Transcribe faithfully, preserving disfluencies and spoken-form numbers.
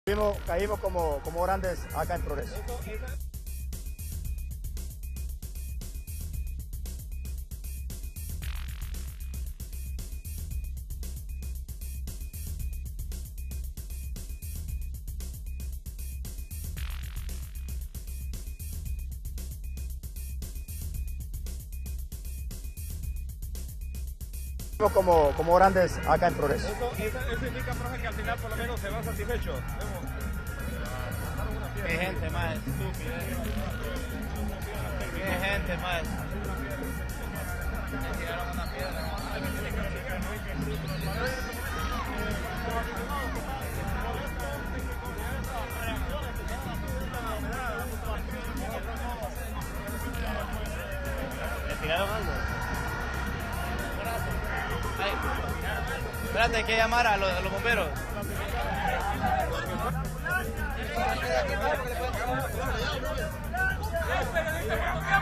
Caímos, caímos como, como grandes acá en Progreso. Como, como grandes acá en Progreso. Eso, eso, eso indica, profe, que al final por lo menos se va satisfecho. Qué gente más estúpida. Qué gente más. Le tiraron una piedra. ¿Le tiraron algo? Ay, espérate, hay que llamar a los, a los bomberos. ¡Eh, periodista colombiano!